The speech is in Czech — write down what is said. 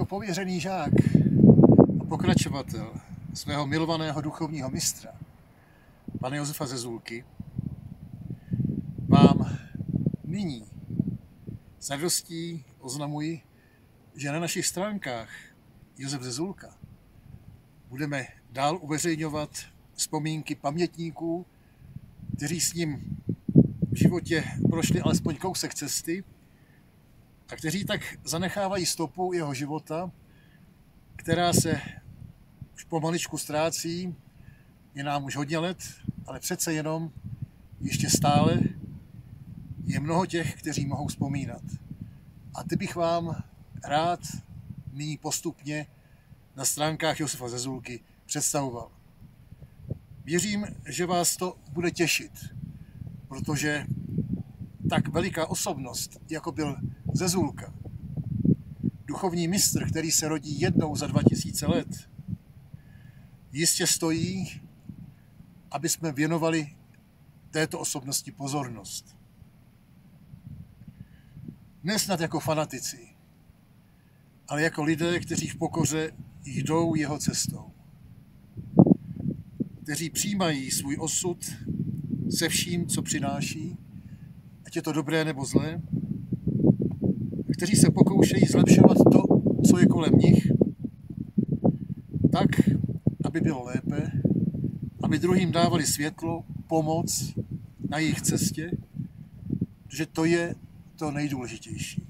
pověřený žák a pokračovatel svého milovaného duchovního mistra, pana Josefa Zezulky, vám nyní s radostí oznamuji, že na našich stránkách Josef Zezulka budeme dál uveřejňovat vzpomínky pamětníků, kteří s ním v životě prošli alespoň kousek cesty a kteří tak zanechávají stopu jeho života, která se už pomaličku ztrácí, je nám už hodně let, ale přece jenom ještě stále je mnoho těch, kteří mohou vzpomínat. A ty bych vám rád nyní postupně na stránkách Josefa Zezulky představoval. Věřím, že vás to bude těšit, protože tak veliká osobnost, jako byl Zezulka, duchovní mistr, který se rodí jednou za 2000 let, jistě stojí, aby jsme věnovali této osobnosti pozornost. Ne snad jako fanatici, ale jako lidé, kteří v pokoře jdou jeho cestou. Kteří přijímají svůj osud se vším, co přináší, ať je to dobré nebo zlé, kteří se pokoušejí zlepšovat to, co je kolem nich, tak, aby bylo lépe, aby druhým dávali světlo, pomoc na jejich cestě, že to je to nejdůležitější.